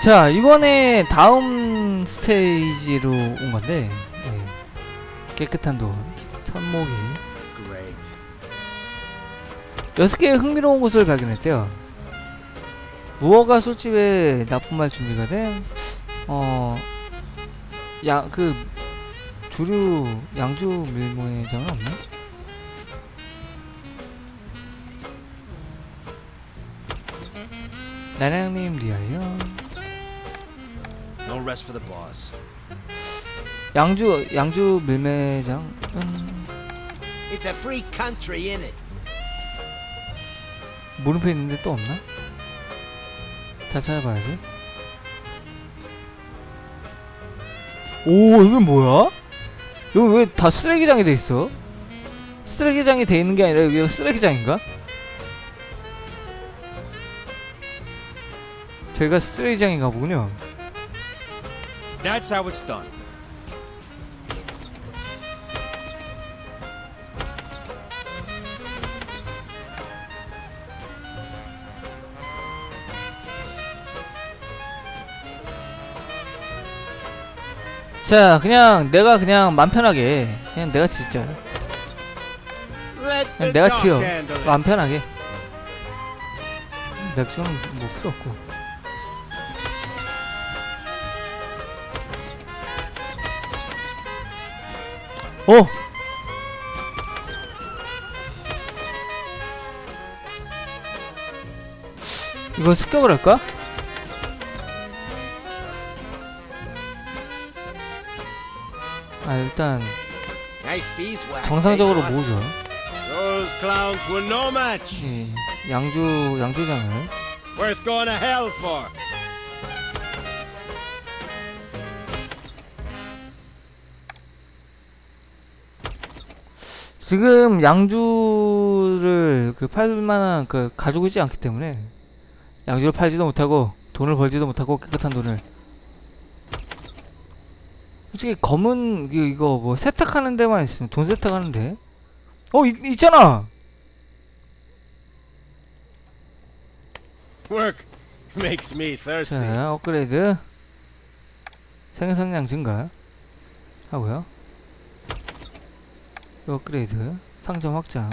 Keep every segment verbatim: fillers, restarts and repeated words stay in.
자, 이번에 다음 스테이지로 온 건데, 네. 깨끗한 돈, 천목이 여섯 개의 흥미로운 곳을 발견했대요. 무허가 술집에 납품할 준비가 된, 어, 양, 그, 주류, 양주 밀매장은 없나? 나량님 리하여. No rest for the boss. 양주, 양주 밀매장. 음. It's a free country, innit? 물음표 있는데 또 없나? 다 찾아봐야지. 오, 이건 뭐야? 여기 왜 다 쓰레기장이 돼 있어? 쓰레기장이 돼 있는 게 아니라 여기가 쓰레기장인가? 저희가 쓰레기장인가 보군요. That's how it's done. 자, 그냥 내가 그냥 맘 편하게 그냥 내가 진짜 그냥 내가 치여 맘 편하게. 맥주는 뭐 필요 없고. 어! 이거 습격을 할까? 아, 일단 정상적으로 모으죠. 예, 양주 양주장을. Worth going to hell for. 지금 양주를 그 팔만한 그 가지고 있지 않기 때문에 양주를 팔지도 못하고 돈을 벌지도 못하고 깨끗한 돈을. 솔직히 검은 이거, 이거 뭐 세탁하는 데만 있으면 돈 세탁하는데. 어, 있, 있잖아. Work makes me thirsty. 자, 업그레이드. 생산량 증가 하고요. 업그레이드. 상점 확장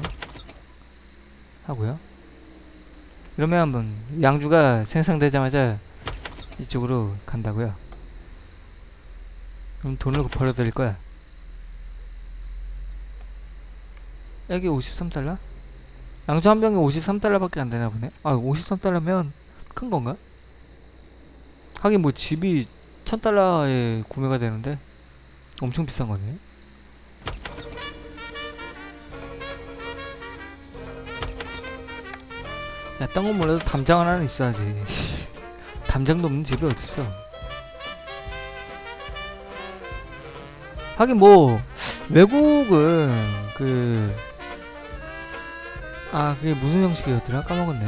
하고요. 이러면 한번 양주가 생산되자마자 이쪽으로 간다고요. 그럼 돈을 벌어들일 거야. 여기 오십삼 달러? 양주 한 병에 오십삼 달러밖에 안 되나 보네. 아, 오십삼 달러면 큰 건가? 하긴 뭐 집이 천 달러에 구매가 되는데 엄청 비싼 거네. 야, 딴 건 몰라도 담장 하나는 있어야지. 담장도 없는 집이 어딨어. 하긴 뭐 외국은 그 아 그게 무슨 형식이었더라? 까먹었네.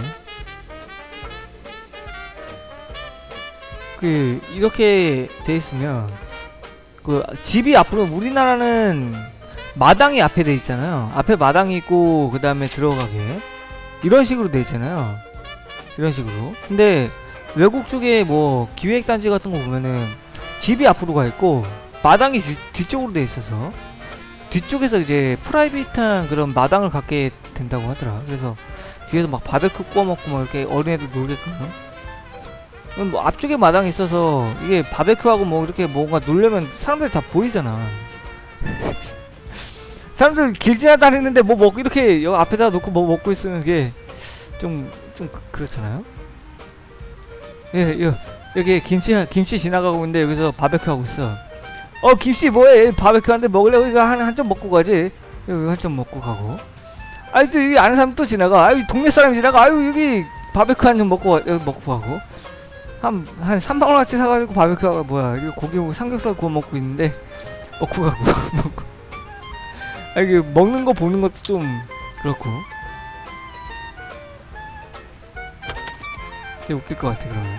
그 이렇게 돼 있으면 그 집이 앞으로, 우리나라는 마당이 앞에 돼 있잖아요. 앞에 마당이 있고 그 다음에 들어가게 이런 식으로 돼 있잖아요. 이런 식으로. 근데 외국 쪽에 뭐 기획단지 같은 거 보면은 집이 앞으로 가 있고 마당이 뒤, 뒤쪽으로 돼 있어서 뒤쪽에서 이제 프라이빗한 그런 마당을 갖게 된다고 하더라. 그래서 뒤에서 막 바베큐 구워 먹고 막 이렇게 어린애들 놀게끔. 뭐 앞쪽에 마당이 있어서 이게 바베큐하고 뭐 이렇게 뭔가 놀려면 사람들이 다 보이잖아. 사람들 길 지나다니는데 뭐 먹고 이렇게 여기 앞에다 놓고 뭐 먹고 있으면 이게 좀 좀 그렇잖아요. 예, 예, 여기 김치 김치 지나가고 있는데 여기서 바베큐 하고 있어. 어, 김씨 뭐해? 바베큐 한데 먹을래? 이거 한 한 점 먹고 가지. 여기 한 점 먹고 가고. 아이 또 여기 아는 사람 또 지나가. 아유 동네 사람이 지나가. 아유 여기 바베큐 한 점 먹고 가, 여기 먹고 가고. 한 한 삼만 원어치 사가지고 바베큐가 뭐야? 이거 고기 뭐 삼겹살 구워 먹고 있는데 먹고 가고 먹고. 아 이게 먹는 거 보는 것도 좀 그렇고. 되게 웃길 것 같아 그러면.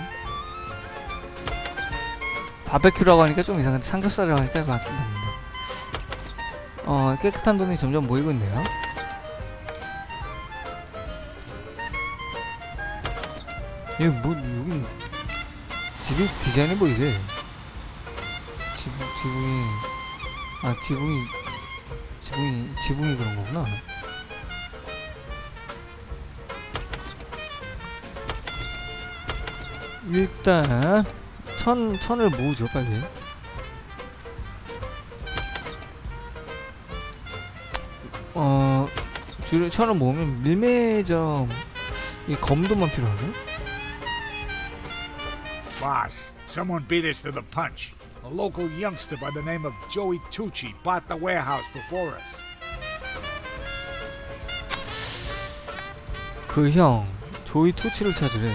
바베큐라고 하니까 좀 이상한데 삼겹살이라고 하니까 맞긴 맞는다. 어, 깨끗한 돈이 점점 모이고 있네요. 여기 뭐, 여기 집이 디자인이 뭐 이래? 지붕, 지붕이, 아, 지붕이, 지붕이, 지붕이 그런 거구나. 일단, 천, 천을 모으죠, 빨리. 어, 줄, 천을 모으면 밀매점, 이 검도만 필요하네? Boss, someone beat us to the punch. A local youngster by the name of Joey Tucci bought the warehouse before us. 그 형, 조이 투치를 찾으래.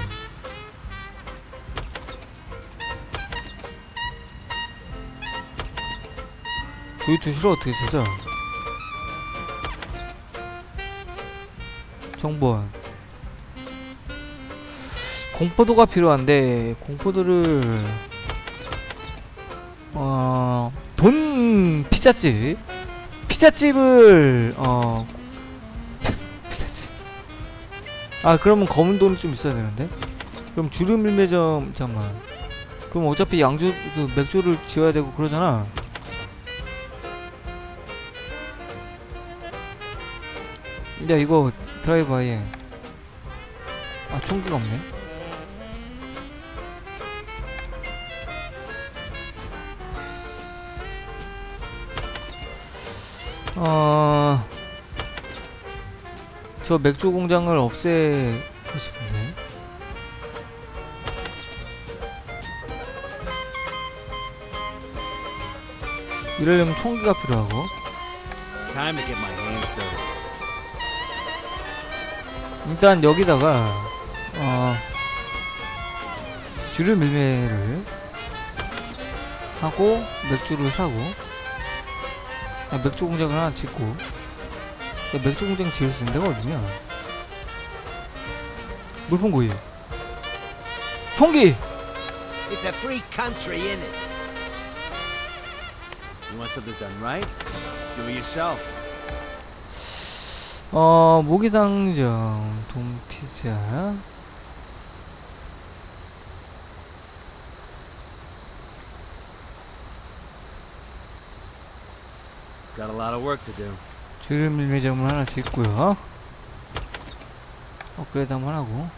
조이 투치를 어떻게 찾아? 정보원. 공포도가 필요한데 공포도를 어... 돈 피자집 피자집을 어... 피자집 아 그러면 검은 돈이 좀 있어야 되는데 그럼 주류 밀매점 잠깐만 그럼 어차피 양주 그 맥주를 지어야 되고 그러잖아 야 이거 드라이브아이에 아 총기가 없네 어... 저 맥주 공장을 없애고 싶은데 이러려면 총기가 필요하고 Time to get my hands dirty. 일단 여기다가 어... 주류 밀매를 하고 맥주를 사고 야, 맥주 공장을 하나 짓고 야, 맥주 공장 지을 수 있는 데가 어디냐 물품고이 총기 It's a free country, innit? You want something done right? Do it yourself. 어 모기상점 돈피자 Got a lot of work to do. 주류 밀매점을 하나 짓고요 업그레이드 한번 하고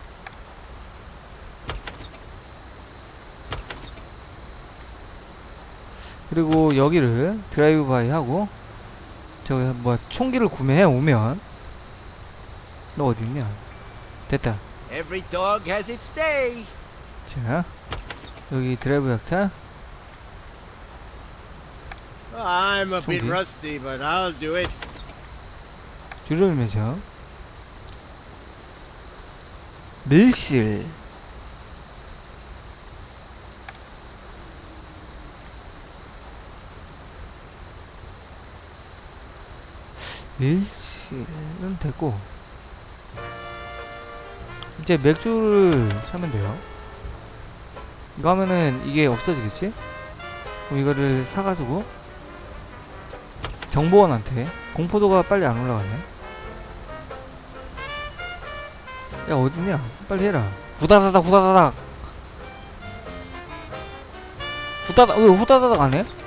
그리고 여기를 드라이브 바이 하고 저기 뭐 총기를 구매해 오면 너 어딨냐 됐다 Every dog has its day. 자 여기 드라이브 약탈 I'm a bit Okay. rusty, but I'll do it. 주류 밀매점 밀실 밀실은 됐고 이제 맥주를 사면 돼요 이거 하면은 이게 없어지겠지? 그럼 이거를 사가지고 정보원한테 공포도가 빨리 안 올라가네 야 어딨냐 빨리 해라 후다다닥 후다다닥 후다닥 왜 후다다닥 안 해?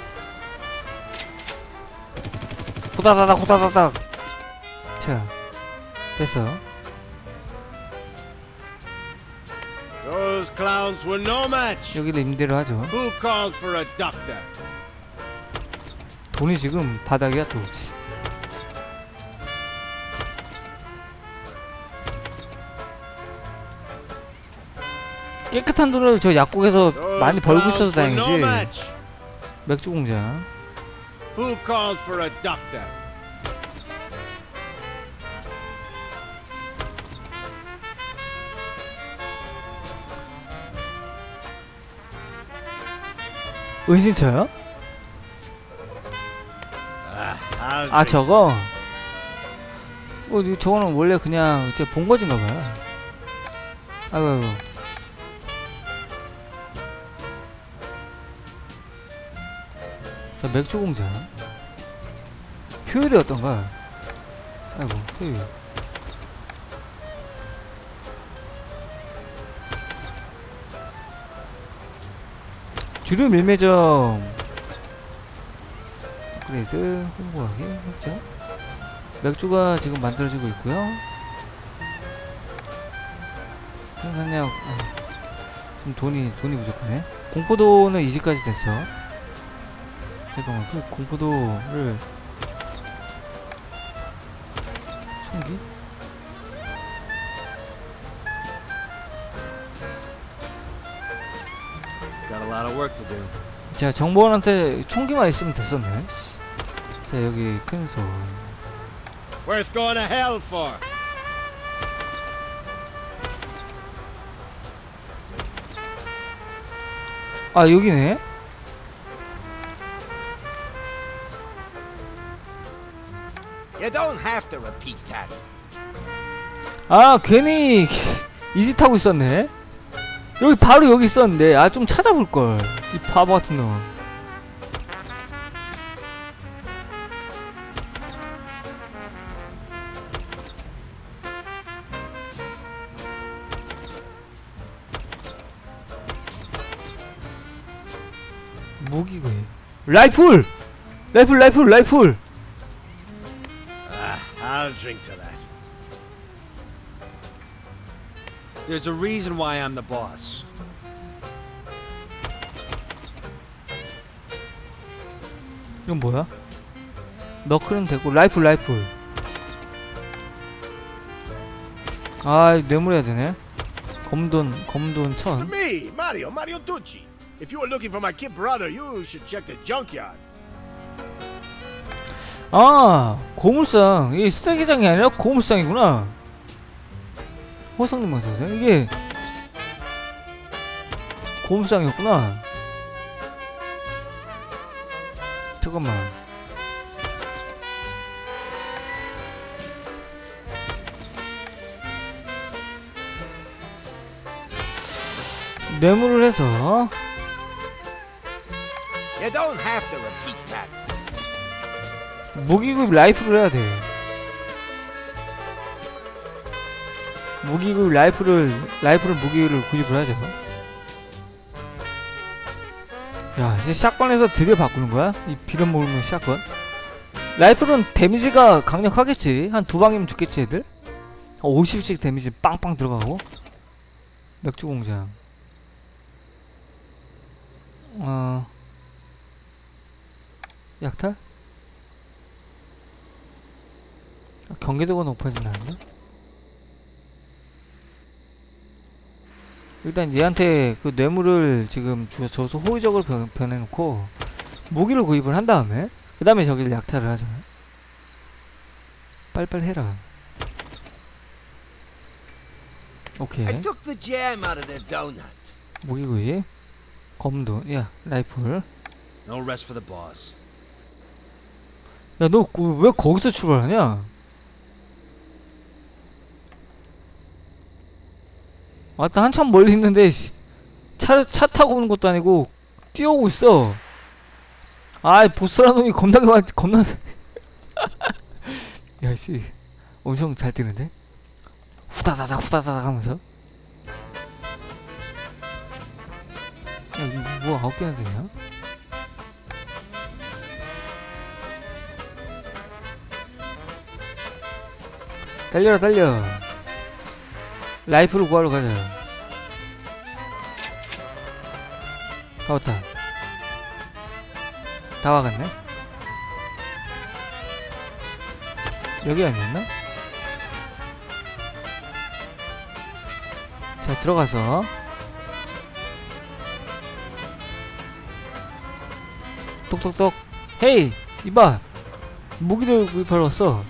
후다다닥 후다다닥 자 됐어 Those clowns were no match. 여기를 임대를 하죠 Who called for a doctor? 돈이 지금 바닥이야 또 깨끗한 돈을 저 약국에서 Those 많이 벌고 있어서 clowns were no 다행이지 match. 맥주 공장 Who called for a doctor? 은신처요? Ah, I'll 아 fix 저거? 어 이거 저거는 원래 그냥 제 본거지인가봐요 아이고 아이고 자 맥주 공장 효율이 어떤가? 아이고 효율 주류 밀매점 업그레이드 홍보하기 했죠. 맥주가 지금 만들어지고 있고요. 생산량 아, 좀 돈이 돈이 부족하네. 공포도는 이제까지 됐어. 잠깐만 그 공포도를 총기? Got a lot of work to do. 자 정보원한테 총기만 있으면 됐었네. 씨. 자 여기 큰손 Worth going to hell for? 아 여기네. You don't have to repeat that. 아 괜히 이 짓 하고 있었네. 여기 바로 여기 있었는데 아 좀 찾아볼걸 이 바보 같은 놈. 무기고 라이플! 라이플 라이플 라이플! Ah, I'll drink to that. There's a reason why I'm the boss. 이건 뭐야? 너클은 되고 라이플 라이플. 아 뇌물해야 되네. 검돈 검돈 It's 천. me, Mario, Mario Tucci. If you were looking for my kid brother, you should check the junkyard. 아 고물상 이게 쓰레기장이 아니라 고물상이구나. 호상님 어서오세요. 이게 고물상이었구나. 잠깐만. 뇌물을 해서 You don't have to repeat that. 무기급 라이플을 해야 돼. 무기급 라이플을 라이플을 무기를 구입을 하죠. 야 이제 샷건에서 드디어 바꾸는 거야? 이 비름 모르는 샷건. 라이플은 데미지가 강력하겠지. 한 두 방이면 죽겠지 애들. 오십씩 데미지 빵빵 들어가고. 맥주 공장. 어 약탈? 경계도가 높아진다는데? 일단 얘한테 그 뇌물을 지금 주, 줘서 호의적으로 변, 변해놓고 무기를 구입을 한 다음에 그 다음에 저기를 약탈을 하잖아. 빨리빨리 해라. 오케이. I took the jam out of their donut. 무기 구입. 검도. 야 라이플. No rest for the boss. 야 너 왜 거기서 출발하냐? 맞다 한참 멀리 있는데 차, 차 타고 오는 것도 아니고 뛰어오고 있어. 아이 보스라는 놈이 겁나게 많 겁나 야씨 엄청 잘 뛰는데? 후다다닥 후다다닥 하면서. 야 이거 뭐 아홉 개나 되냐? 달려라 달려. 라이프를 구하러 가자. 가봤다. 다 와갔네. 여기 아니었나? 자 들어가서 똑똑똑. 헤이 이봐 무기를 구입하러 왔어.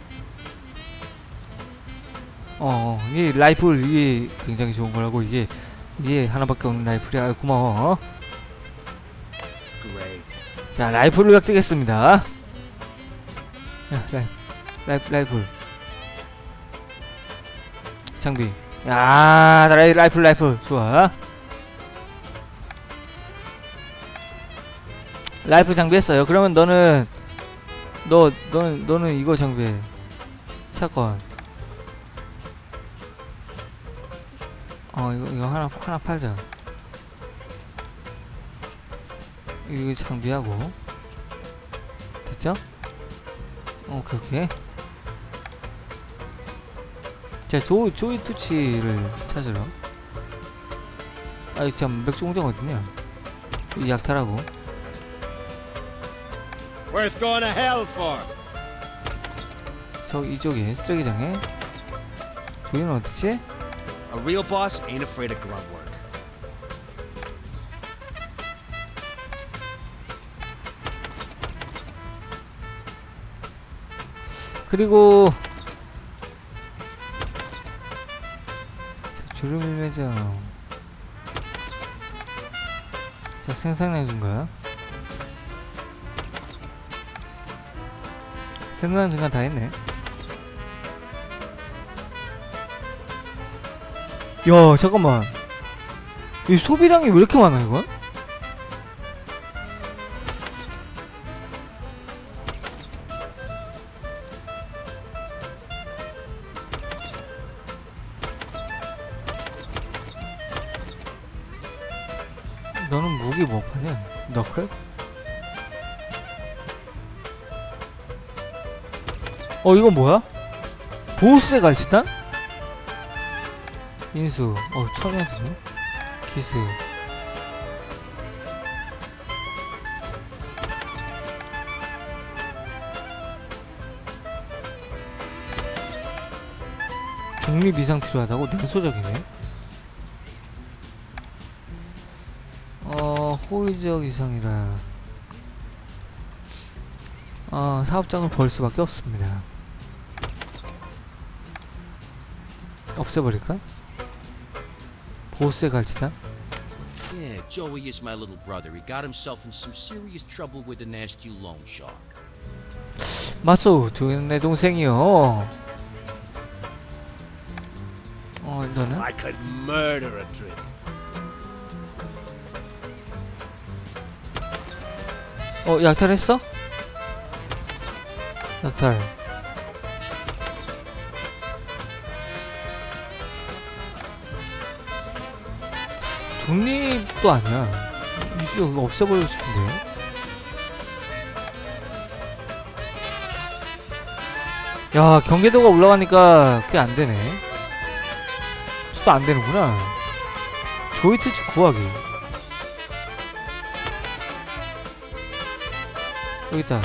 어, 이게 라이플 이게 굉장히 좋은 거라고. 이게 이게 하나밖에 없는 라이플이야. 고마워. Great. 자 라이플을 획득했습니다. 야 라이 라이 라이플 장비. 야 라이 라이플 라이플 좋아. 라이플 장비했어요. 그러면 너는 너 너는 너는 이거 장비해. 샷건. 어 이거 이거 하나 하나 팔자. 이거 장비하고 됐죠? 오케이 오케이. 자, 조, 조이 투치를 찾으러. 아이 참, 맥주 공장 어딨냐? 이 약탈하고. Worth going to hell for? 저 이쪽에 쓰레기장에. 조이는 어딨지? A real boss ain't afraid of grunt work. 그리고 주름 매장. 자, 생산량 증가. 생산량 증가 다 했네. 야, 잠깐만. 이 소비량이 왜 이렇게 많아, 이건? 너는 무기 뭐 파냐? 너클? 어, 이건 뭐야? 보스의 갈치탄? 인수. 어, 천연수. 기스. 중립 이상 필요하다고? 냉소적이네. 어, 호의적 이상이라. 어, 사업장을 벌 수밖에 없습니다. 없애버릴까? 보스의 갈치다? Yeah, Joey is my little brother. He got himself in some serious trouble with a nasty loan shark. 맞소, 저는 내 동생이요. 어, 너는? I could murder a drink. 어, 약탈했어? 약탈. 중립도 아니야. 이거 없애버리고 싶은데. 야, 경계도가 올라가니까 그게 안되네. 또 안되는구나. 조이트치 구하기. 여기있다.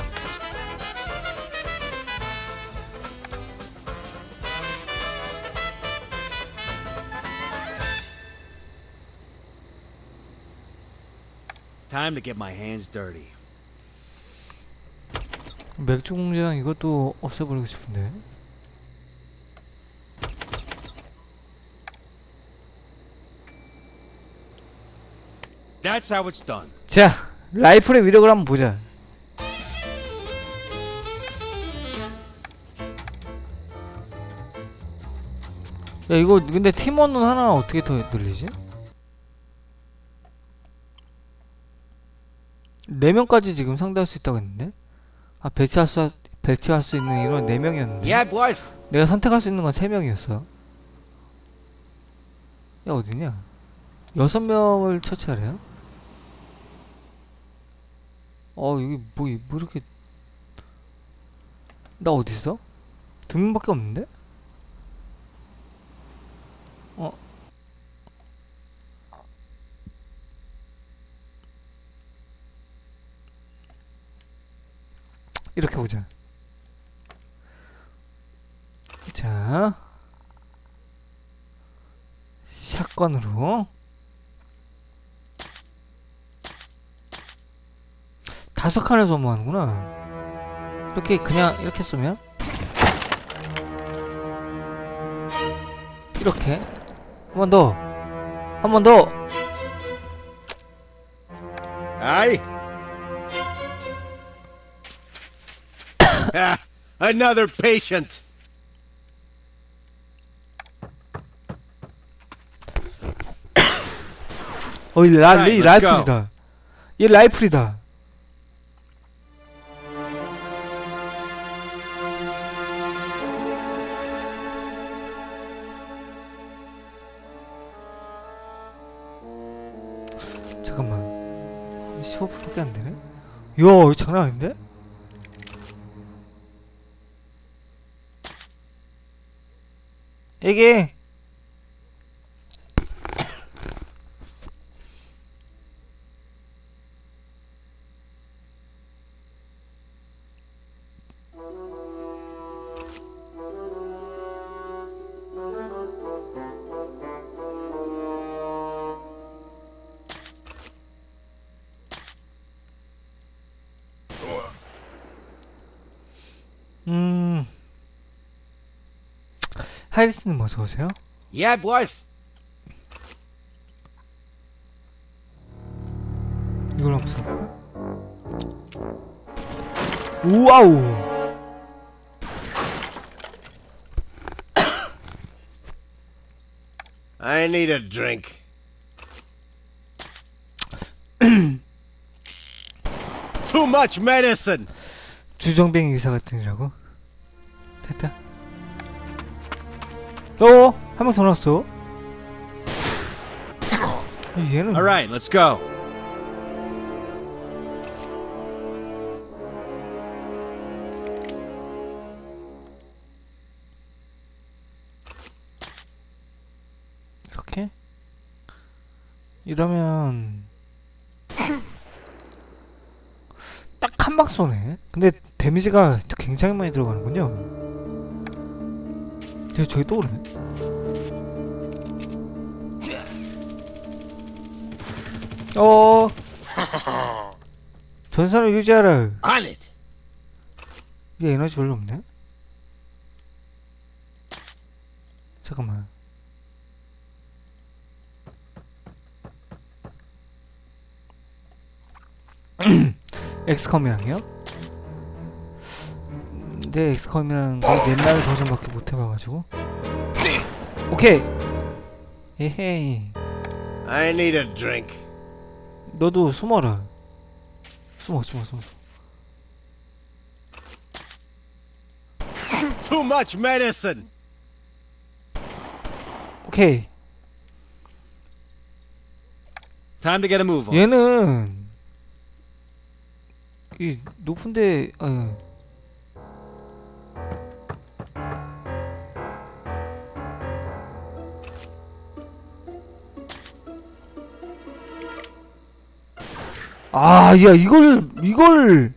Time to get my hands dirty. 맥주 공장 이것도 없애버리고 싶은데. That's how it's done. 자, 라이플의 위력을 한번 보자. 야, 이거 근데 팀원은 하나 어떻게 더 늘리지? 네 명까지 지금 상대할 수 있다고 했는데? 아, 배치할 수, 배치할 수 있는 인원은 네 명이었는데? Yeah, boys. 내가 선택할 수 있는 건 세 명이었어. 야, 어디냐? 여섯 명을 처치하래요? 어, 여기 뭐, 뭐 이렇게. 나 어딨어? 두 명밖에 없는데? 어? 이렇게 보자. 자, 샷건으로 다섯 칸을 소모하는구나. 이렇게 그냥 이렇게 쏘면 이렇게 한 번 더, 한 번 더. Aye? Ah, another patient. 어, 이 라, Alright, 이 let's 라이플이다. 얘 라이플이다. 잠깐만. 십오 퍼센트밖에 안 되네. 이야, 이거 장난 아닌데? 이게 음 하이리스님 어서 오세요. Yeah, boss. 이걸 한번 써볼까? 우와우. I need a drink. Too much medicine. 주정뱅이 의사 같은 이라고? 됐다. 어? 한 명 더 나왔어? 얘는 All right, let's go. 이렇게? 이러면 딱 한 방 쏘네. 근데 데미지가 굉장히 많이 들어가는군요. 근데 저기 또 오네. 어 전선을 유지하라. On it. 얘 에너지 별로 없네. 잠깐만. 엑스컴이랑요? 근데 엑스컴이랑 옛날 버전밖에 못 해봐가지고. 오케이. 에헤이. I need a drink. 너도 숨어라. 숨어, 숨어, 숨어. Too much medicine. 오케이. Time to get a move on. 얘는 이 높은데 어. 아, 야, 이걸 이걸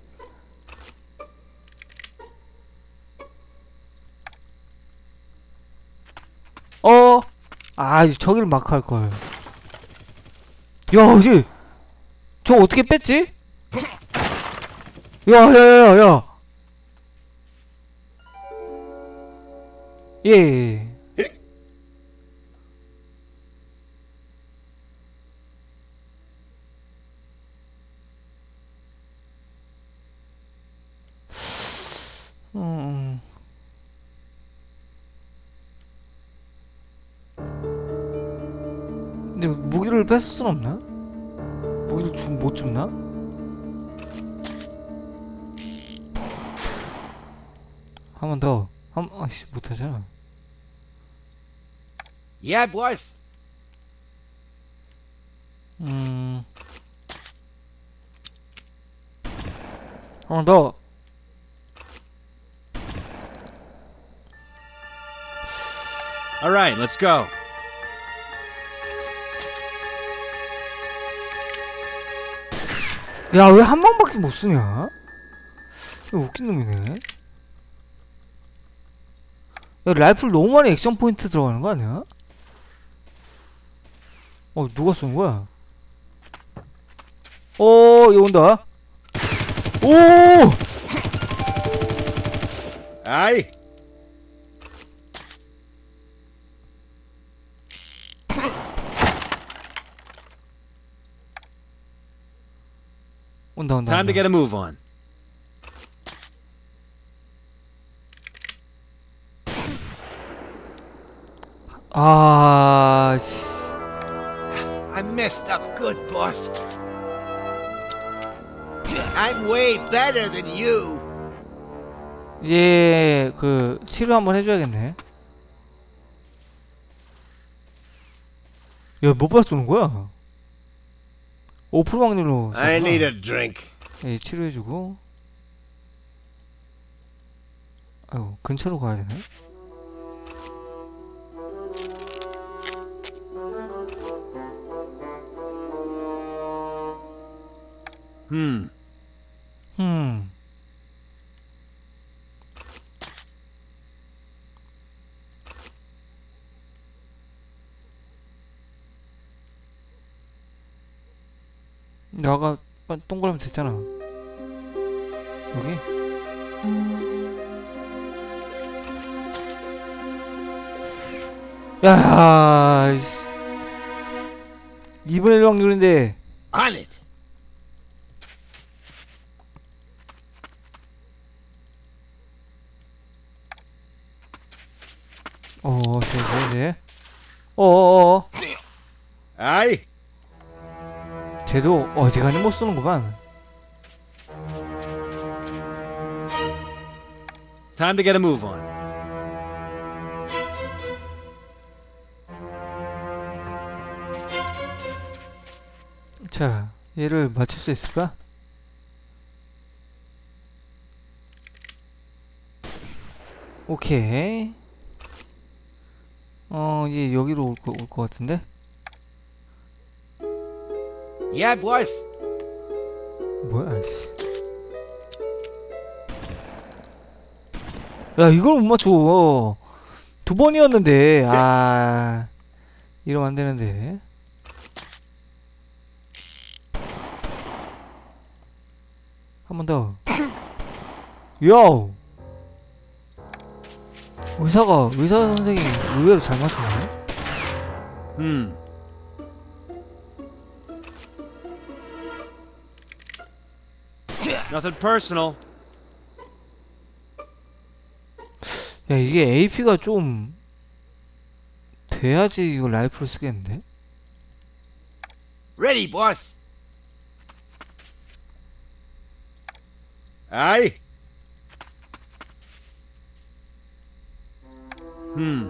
어, 아, 저기를 마크 할 걸. 야, 이제 저 어떻게 뺐지? 야, 야, 야, 야. 예, 예. 음. 근데 무기를 뺏을 순 없나? 무기를 주, 못 줍나? 한 번 더. 한, 아이씨, 못하잖아. Yeah, boss. 음. 한 번 더. All right, let's go. 야, 왜 한 방밖에 못 쓰냐? 이거 웃긴 놈이네. 야, 라이플 너무 많이 액션 포인트 들어가는 거 아니야? 어, 누가 쏜 거야? 오, 얘 온다. 오! Aye. 온다, 온다. Time 온다. to get a move on. 아, 씨. I messed up good, boss. I'm way better than you. 이제 그 치료 한번 해줘야겠네. 야, 못 봐 쏘는 거야? 오 퍼센트 확률로 I need 쏘구나. a drink. 예, 치료해주고. 아유, 근처로 가야 되네. Hmm. 음. 나가 빠- 동그라미 됐잖아. 여기? 야, 이씨. 이분의 일 확률인데. On it. 어, 네, 네, 네. 어어어. Aye. 쟤도 어지간히 못 쏘는구만. Time to get a move on. 자, 얘를 맞출 수 있을까? 오케이. 어, 얘 여기로 올 거, 올 거 같은데? Yeah, boss. 뭐야, 씨. 야, 이걸 못 맞춰. 두 번이었는데, 아. 이러면 안 되는데. 한 번 더. 요! 의사가, 의사 선생이 의외로 잘 맞추네. Hmm. Nothing personal. 야, 이게 에이피가 좀 돼야지 이거 라이프를 쓰겠는데? Ready, boss. Aye. Hmm.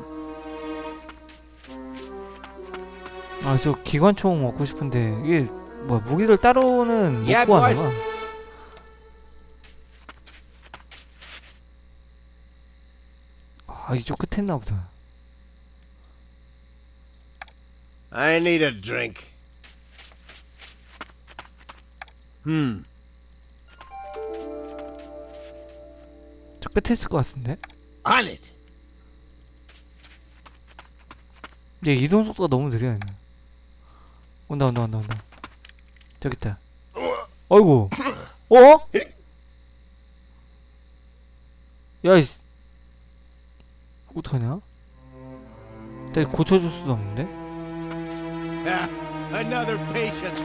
아, 저 기관총 먹고 싶은데 이게 뭐 무기를 따로는 못 야, 구하나 boss. 봐. 아, 이쪽 끝에 있나 보다. I need a drink. Hmm. 저 끝에 있을 것 같은데? On it. 얘 이동 속도가 너무 느려 얘는. 온다 온다 온다 온다. 저기 있다. 어이구. 어? 야, 이 어떡하냐? 내가 고쳐줄 수도 없는데? Ah, another patient.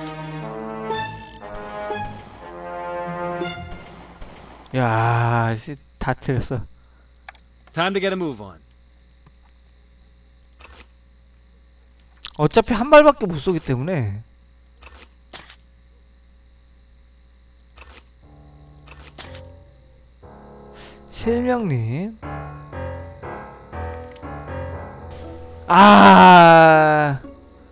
야, 씨, 다 틀렸어. Time to get a move on. 어차피 한 발밖에 못 쏘기 때문에. 실명님. 아.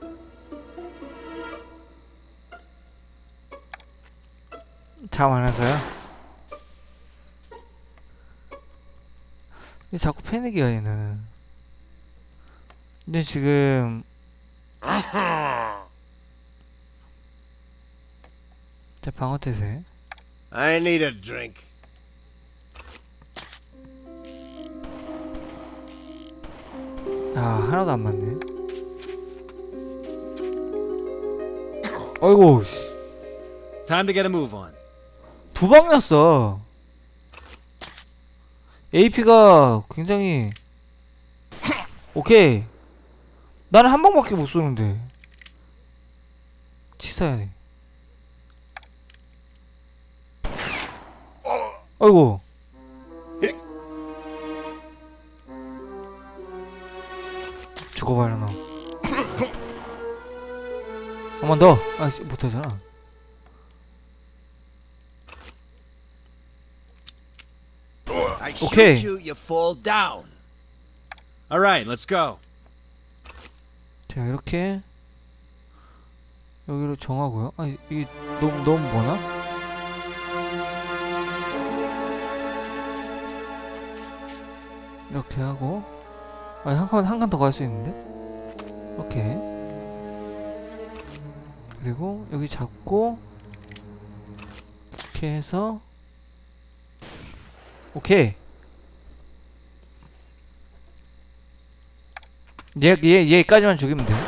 잠 안 와서요? 근데 자꾸 패닉이야 얘는. 근데 지금 자, 방어태세. I need a drink. 아, 하나도 안 맞네. 어이구, 씨. Time to get a move on. 두 방이었어. 에이피가 굉장히 오케이. 나는 한 방밖에 못 쏘는데. 치사야 돼. 아이고. 죽어봐라 너. 한 번 더. 아, 씨, 못하잖아. I Okay. shoot you, you fall down. All right, let's go. 자, 이렇게 여기로 정하고요. 아 이게 너무 너무 뭐나? 이렇게 하고 아니 한 칸 한 칸 더 갈 수 있는데? 오케이. 그리고 여기 잡고 이렇게 해서 오케이. 얘, 얘, 얘까지만 죽이면 돼.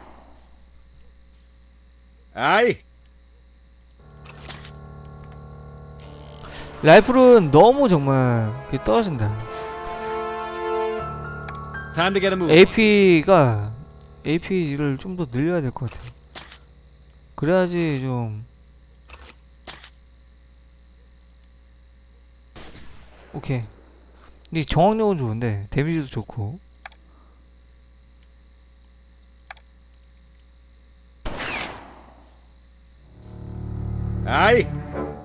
Aye. 라이플은 너무 정말 그게 떨어진다. Time to get a move. on. 에이피가 에이피를 좀 더 늘려야 될 것 같아요. 그래야지 좀 오케이. 근데 정확력은 좋은데 데미지도 좋고. Aye.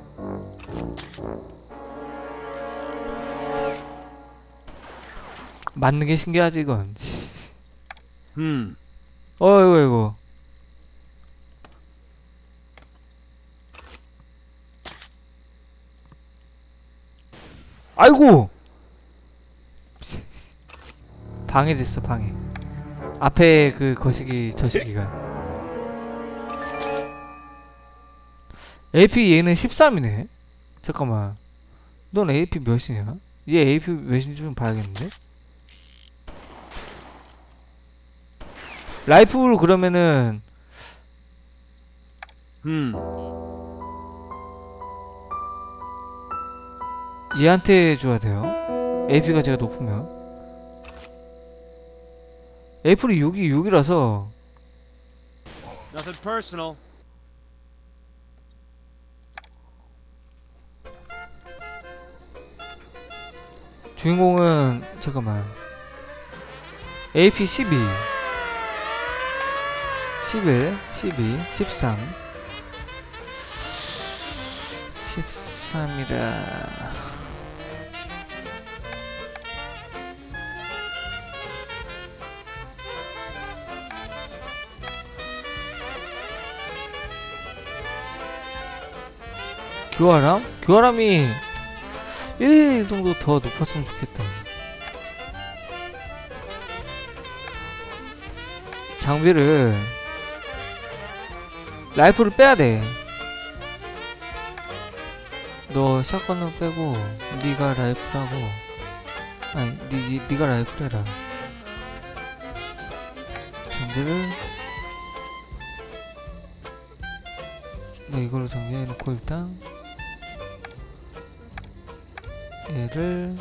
맞는 게 신기하지 이건. Hmm. 어이구 이거. 아이고. 방해됐어 방해. 앞에 그 거시기 저시기가. 에이피 얘는 십삼이네. 잠깐만. 넌 에이피 몇이냐? 얘 에이피 몇인지 좀 봐야겠는데? 라이플 그러면은 Hmm. 얘한테 줘야 돼요. 에이피가 제가 높으면. 에이플이 육이 육이라서 Nothing personal. 주인공은 잠깐만. 에이피 십이 십일 십이 십삼 십삼이라 교활함? 교활함이 일 정도 더 높았으면 좋겠다. 장비를 라이프를 빼야돼. 너 샷건을 빼고 니가 라이프하고 아니 니, 니, 니가 라이프를 해라. 장비를 나 이걸로 정리해놓고 일단 얘를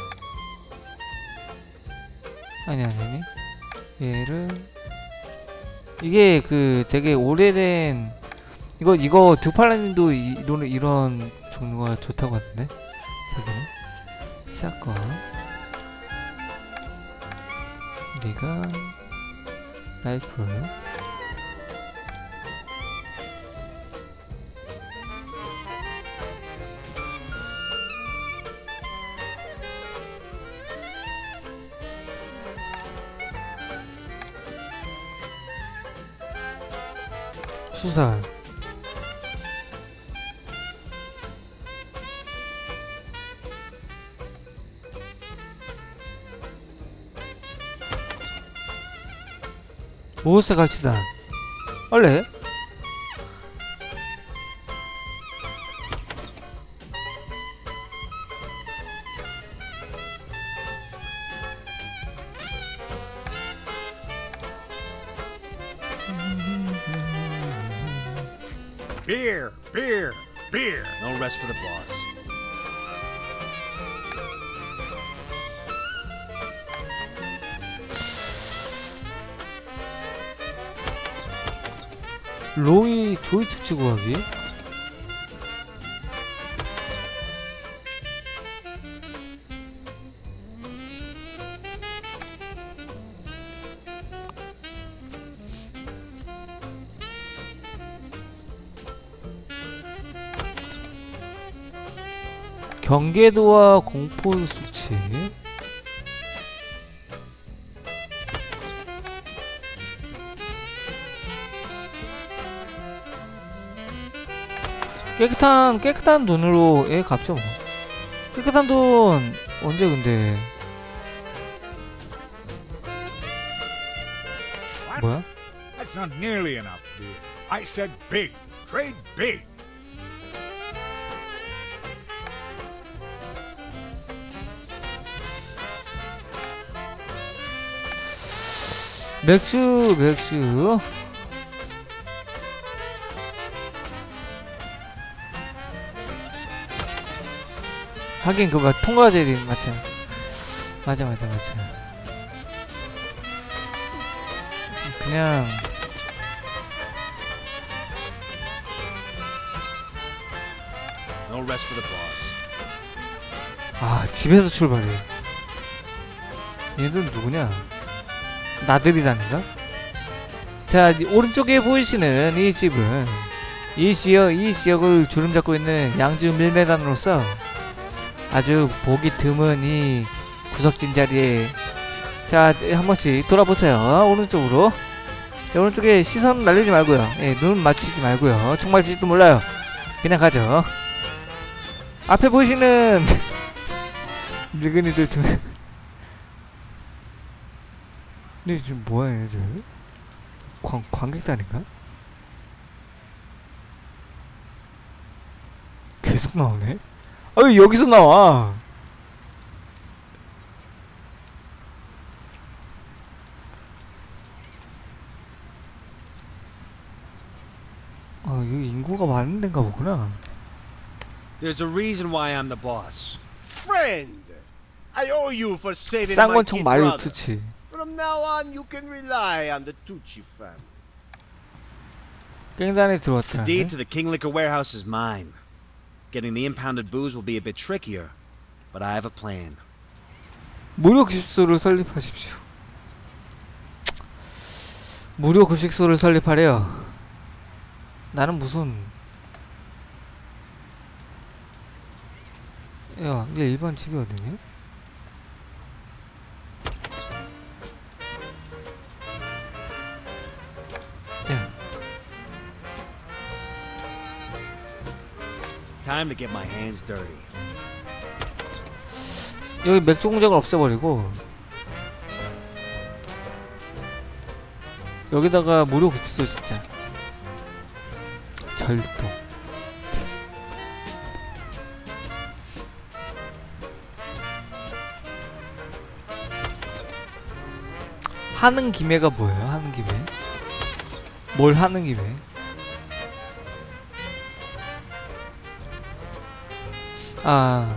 아니 아니 아니 얘를 이게 그 되게 오래된 이거 이거 두팔라님도 이, 이런 이런 종류가 좋다고 하던데 자기는 샷건 네가 라이플 수사 모호세 갈치단 원래 Beer, beer, beer. No rest for the boss. 로이 조이 특치 구하기 경계도와 공포 수치 깨끗한 깨끗한 돈으로 예 갚죠 뭐. 깨끗한 돈 언제 근데 What? 뭐야? That's not nearly enough, dear. I said big. Trade big. 맥주 맥주 하긴 그거 통과제리 맞죠. 맞아 맞아 맞아. 그냥 No rest for the boss. 아 집에서 출발해. 얘들 누구냐? 나들이다는가? 자 오른쪽에 보이시는 이 집은 이 지역 이 지역을 주름잡고 있는 양주 밀매단으로서 아주 보기 드문 이 구석진 자리에 자 한 번씩 돌아보세요. 오른쪽으로. 자, 오른쪽에 시선 날리지 말고요. 예, 눈 맞추지 말고요. 정말 지지도 몰라요. 그냥 가죠. 앞에 보이시는 늙은이들 두 명. 근데 지금 뭐야 얘들? 관, 관객단인가? 계속 나오네? 아 왜 여기서 나와? 아 여기 인구가 많은 데인가 보구나. There's a reason why I'm the boss. Friend, I owe you for saving my 쌍권총 kid 마리오 brother. 투치. From now on, you can rely on the Tucci family. 깽단에 The 들어왔다. deed to the King Liquor Warehouse is mine. Getting the impounded booze will be a bit trickier, but I have a plan. 무료 급식소를 설립하십시오. 무료 급식소를 설립하래요. 나는 무슨 야 이게 일반 집이 어디니? 야 Time to get my hands dirty. 여기 맥주 공장을 없애버리고 여기다가 무료 급식소 진짜 절도. 하는 김에가 뭐예요? 하는 김에 뭘 하는 김에? 아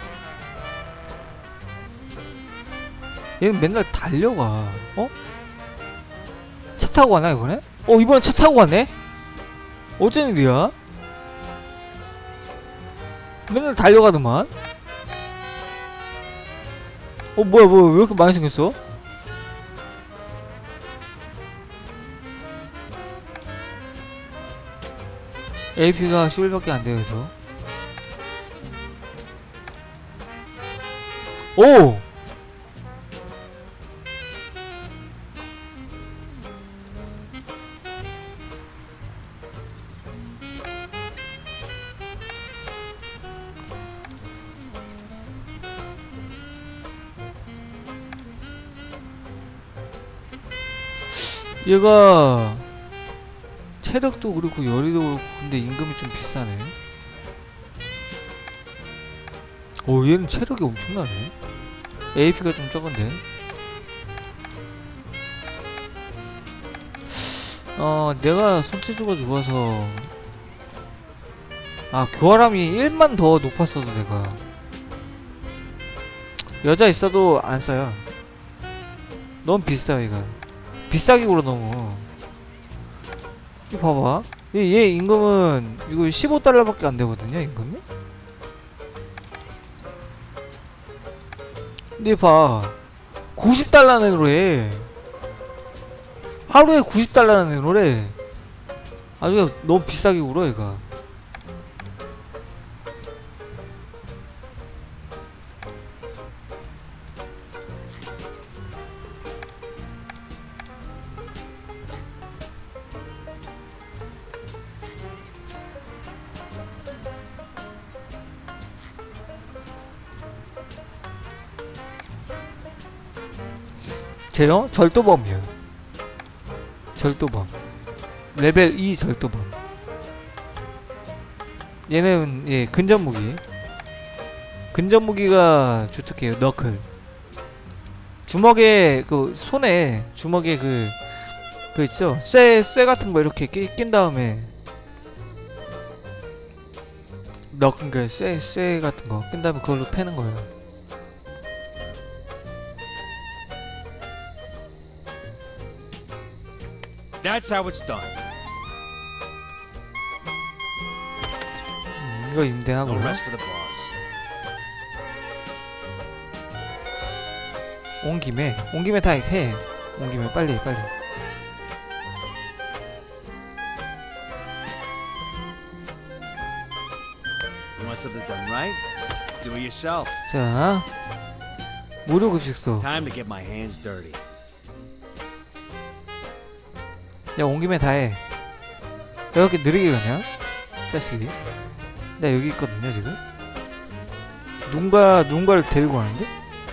얘는 맨날 달려가. 어? 차 타고 가나 이번에? 어 이번엔 차 타고 가네? 어쩐 일이야? 맨날 달려가더만. 어 뭐야 뭐야 왜 이렇게 많이 생겼어? 에이피가 십일밖에 안 돼요 그래서. 오! 얘가 체력도 그렇고 열의도 그렇고 근데 임금이 좀 비싸네. 오 얘는 체력이 엄청나네. 에이피가 좀 적은데. 어 내가 손재주가 좋아서 아 교활함이 일만 더 높았어도 내가 여자 있어도 안 써요. 너무 비싸 얘가. 비싸게 굴어 너무. 이 봐봐. 얘, 얘 임금은 이거 십오 달러밖에 안 되거든요 임금이. 근데 봐 구십 달러 내로 해. 하루에 구십 달러 내로 해. 아주 너무 비싸게 굴어 얘가. 쟤요? 절도범이요. 절도범. 레벨 이 절도범. 얘는 예 근접무기. 근접무기가 주특해요. 너클. 주먹에 그 손에 주먹에 그 그 있죠? 쇠, 쇠 같은 거 이렇게 끼, 낀 다음에 너 그니까 쇠, 쇠 같은 거 낀 다음에 그걸로 패는 거예요. That's how it's done. 음, 이거 No 임대하고요. rest for the boss. 온 김에 온 김에 다 해. 온 김에 빨리 빨리. You want something done right? Do it yourself. 자, 무료 급식소. Time to get my hands dirty. 야, 온 김에 다 해. 왜 이렇게 느리게 가냐? 자식이. 나 여기 있거든요, 지금. 누군가, 누군가를 데리고 가는데?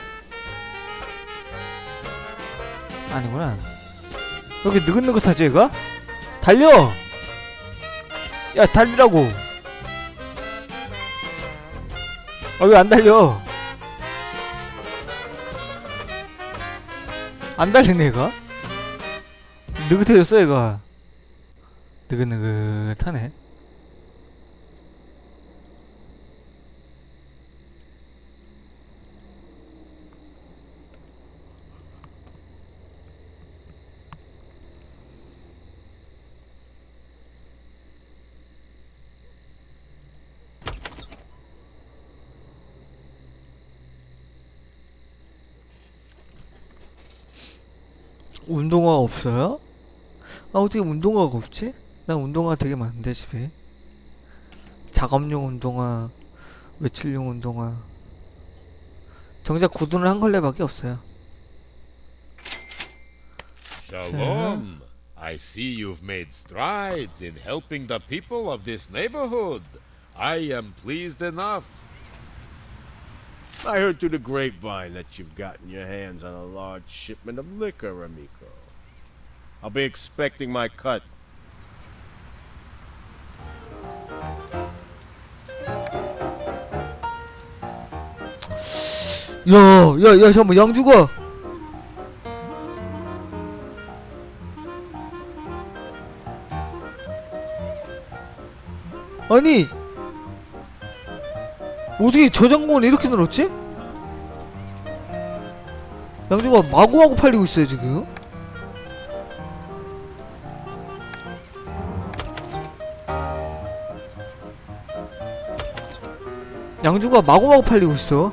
아니구나. 왜 이렇게 느긋느긋하지, 얘가? 달려! 야, 달리라고! 아, 왜 안 달려? 안 달리네, 얘가? 느긋해졌어, 얘가. 느긋느긋하네. 운동화 없어요? 아, 어떻게 운동화가 없지? 난 운동화 되게 많은데 집에. 작업용 운동화, 외출용 운동화. 정작 구두는 한 걸레밖에 없어요. Shalom. I see you've made strides in helping the people of this neighborhood. I am pleased enough. I heard through the grapevine that you've gotten your hands on a large shipment of liquor, amigo. I'll be expecting my cut. 야, 야, 야, 잠깐만, 양주가! 아니! 어떻게 저장고를 이렇게 늘었지? 양주가 마구마구 팔리고 있어요, 지금. 양주가 마구마구 팔리고 있어.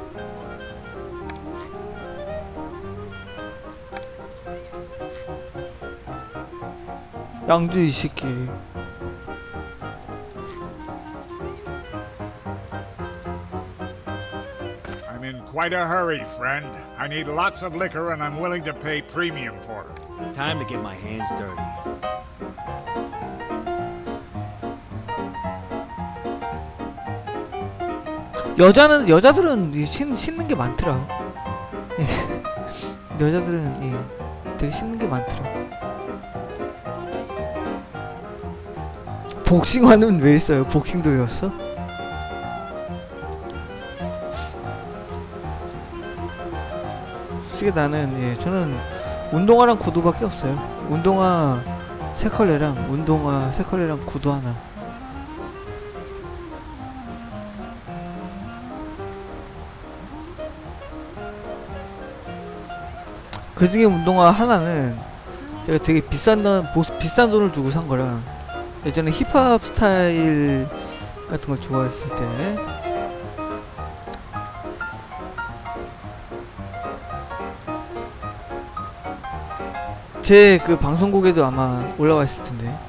양주 이 새끼. I'm in quite a hurry, friend. I need lots of liquor and I'm willing to pay premium for it. Time to get my hands dirty. 여자는 여자들은 이 신, 신는 게 많더라. 예. 여자들은 예, 되게 신는 게 많더라. 복싱화는 왜 있어요? 복싱도 외웠어? 솔직히 나는 예, 저는 운동화랑 구두밖에 없어요. 운동화 세 컬레랑 운동화 세 컬레랑 구두 하나. 그 중에 운동화 하나는 제가 되게 비싼 돈, 보, 비싼 돈을 주고 산 거라. 예전에 힙합 스타일 같은 걸 좋아했을 때. 제 그 방송국에도 아마 올라와 있을 텐데.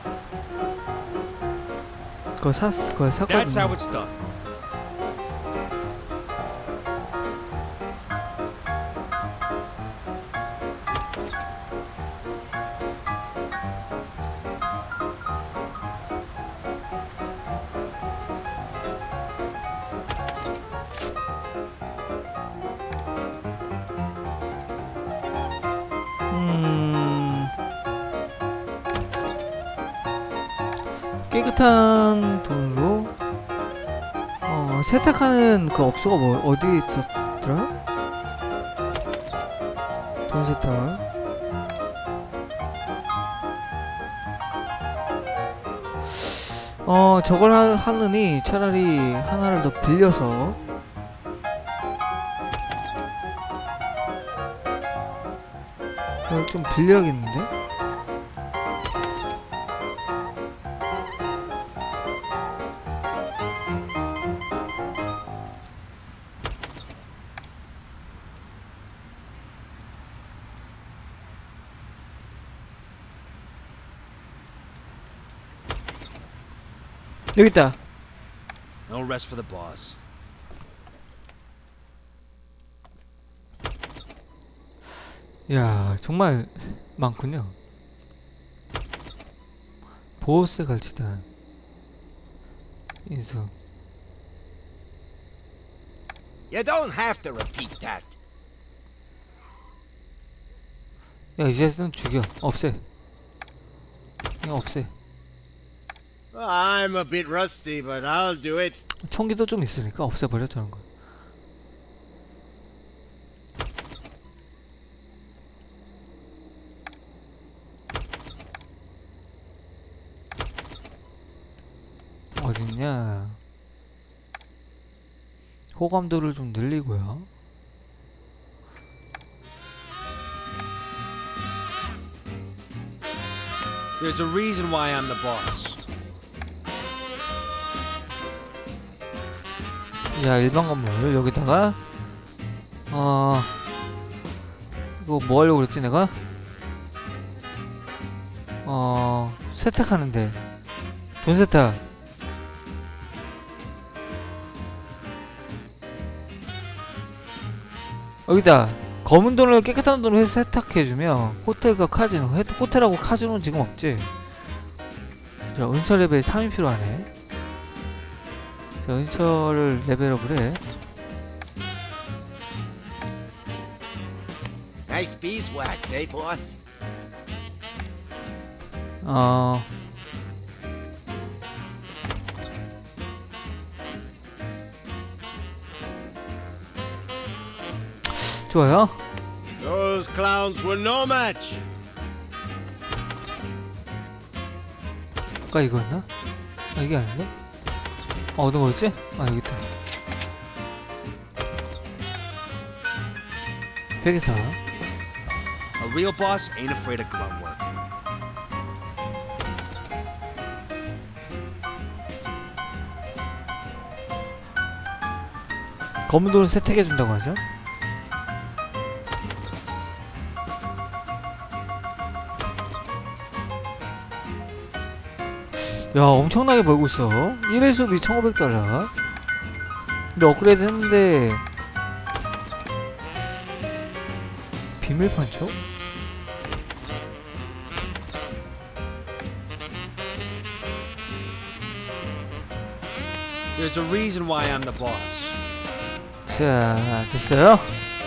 그거 샀, 그거 That's how 샀거든요. it's done. 깨끗한 돈으로 어 세탁하는 그 업소가 뭐 어디에 있었더라? 돈 세탁. 어 저걸 하, 하느니 차라리 하나를 더 빌려서 이걸 좀 빌려야겠는데? 여기 있다. No rest for the boss. 야 정말 많군요. 보호세 갈치단 인수. You don't have to repeat that. 야 이제는 죽여. 없애. 그냥 없애. I'm a bit rusty, but I'll do it. 총기도 좀 있으니까 없애버려 저런 거. 어딨냐? 호감도를 좀 늘리고요. There's a reason why I'm the boss. 야 일반 건물 여기다가 어 이거 뭐 하려고 그랬지 내가? 어 세탁하는데 돈 세탁. 여기다 검은 돈을 깨끗한 돈으로 세탁해주면 호텔과 카지노. 호텔하고 카지노는 지금 없지. 자 은철 레벨 삼이 필요하네. 자, 은철을 레벨업을 해. Nice beeswax, eh, boss? 어 좋아요. Those clowns were no match. 아까 이거였나? 아 이게 아닌데? 어 어떤 거였지? 아 여기 있다. 회계사. A real boss ain't afraid of grunt work. 검은 돈을 세탁해준다고 하죠? 야 엄청나게 벌고 있어. 일 회 수업이 천오백 달러. 근데 업그레이드 했는데 비밀 판초? There's a reason why I'm the boss. 자 됐어요.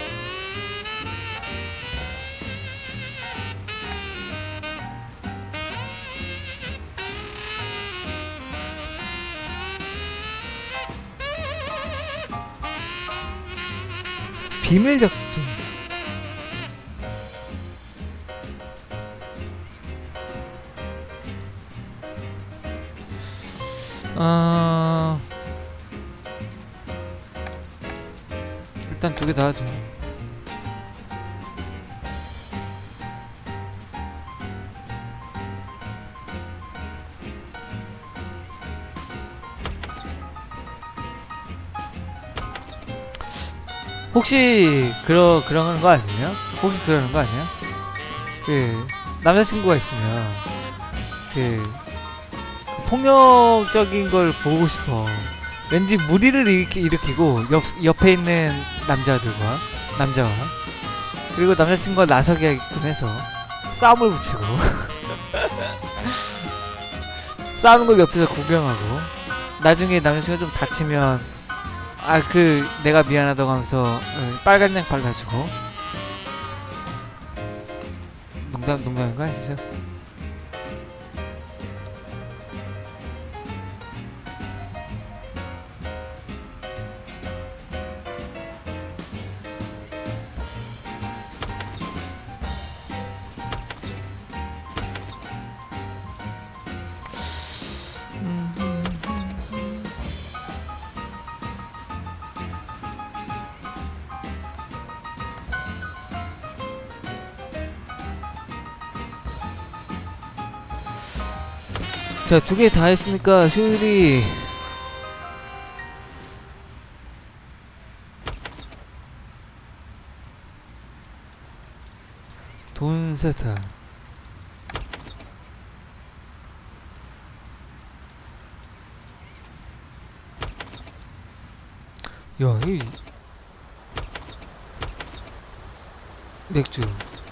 비밀 작전. 아 일단 두 개 다 하죠. 혹시 그러 그런 거 아니에요? 혹시 그러는 거 아니야? 그 남자친구가 있으면 그 폭력적인 걸 보고 싶어. 왠지 무리를 일으키, 일으키고 옆 옆에 있는 남자들과 남자와 그리고 남자친구가 나서게끔 해서 싸움을 붙이고 싸우는 걸 옆에서 구경하고 나중에 남자친구가 좀 다치면 아 그 내가 미안하다고 하면서 빨간 양 발라주고. 농담 농담인 거 아시죠? 자, 두 개 다 했으니까 효율이 돈 세탁. 야, 이 맥주.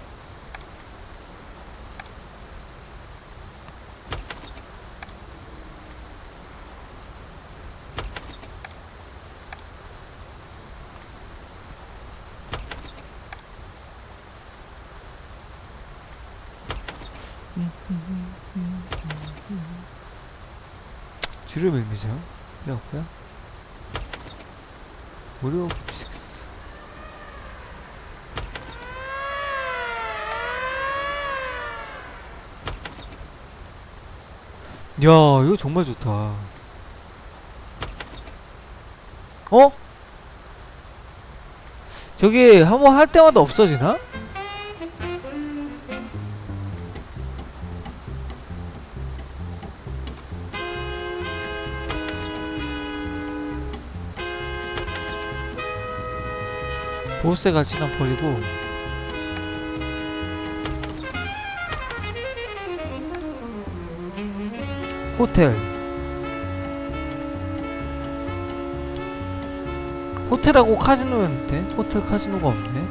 주를 밀미죠. 필요 없고요. 무료 급식스. 야, 이거 정말 좋다. 어? 저기 한번 할 때마다 없어지나? 보스에 갈지는 버리고 호텔 호텔하고 카지노였는데 호텔 카지노가 없네.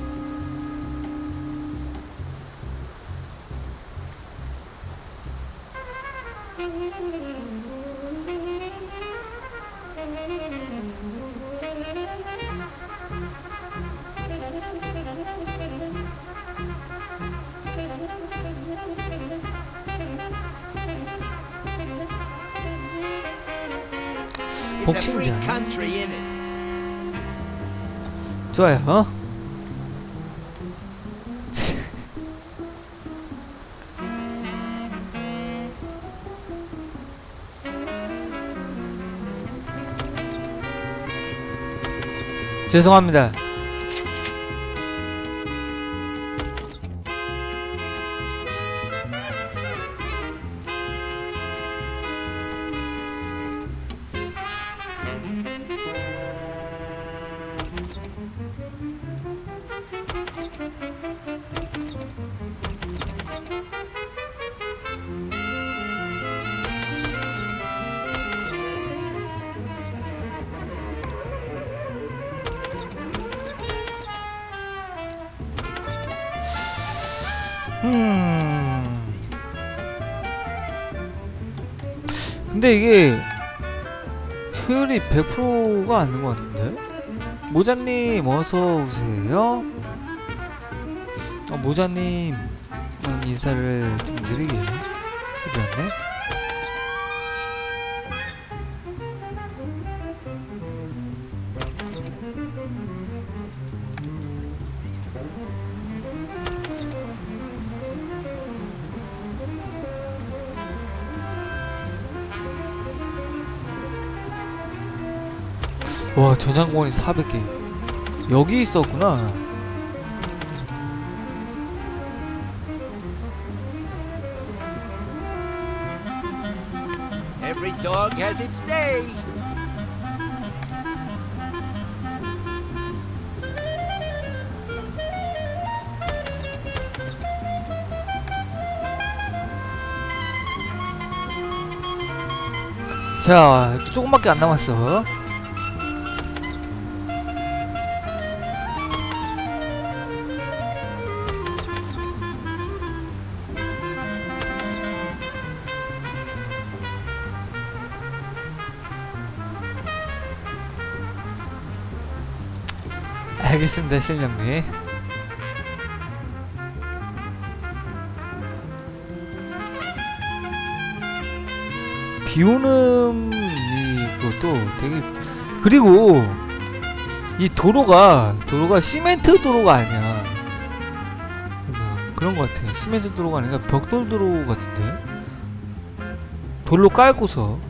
It's a free 복싱장. country, innit? 좋아요. 어? 죄송합니다. 음. 근데 이게 효율이 백 퍼센트가 아닌 것 같은데? 모자님 어서 오세요. 어, 모자님 인사를 좀 느리게 해드렸네. 와, 저장권이 사백 개. 여기 있었구나. Every dog has its day. 자, 조금밖에 안 남았어. 알겠습니다, 실명님. 비오는 이것도 되게, 그리고 이 도로가 도로가 시멘트 도로가 아니야. 뭐 그런 것 같아. 시멘트 도로가 아니라 벽돌 도로 같은데. 돌로 깔고서.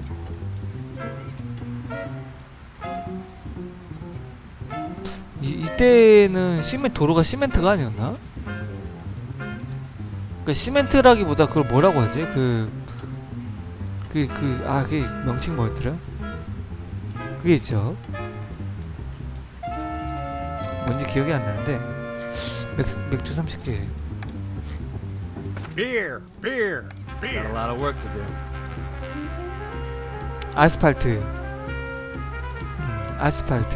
이, 이때는 시멘트 도로가 시멘트가 아니었나? 그러니까 시멘트라기보다 그걸 뭐라고 하지? 그 그 그 아 그게 명칭 뭐였더라? 그게 있죠. 뭔지 기억이 안 나는데 맥, 맥주 삼십 개. Beer, beer, Got a beer. lot of work to do. 아스팔트. 음, 아스팔트.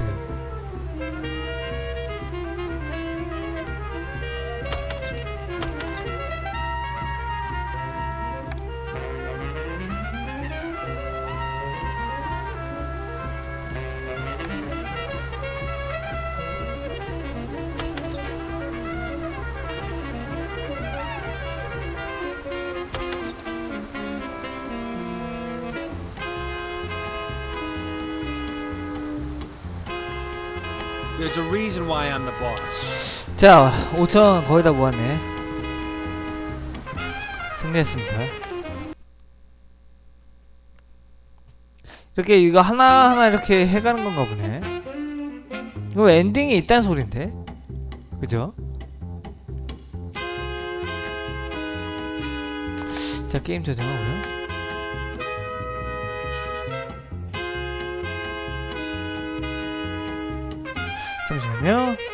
There's a reason why I'm the boss. 자, 오천 거의 다 모았네. 승리했습니다. 이렇게 이거 하나하나 이렇게 해가는 건가 보네. 이거 엔딩이 있다는 소린데? 그죠? 자, 게임 저장하고요. 잠시만요.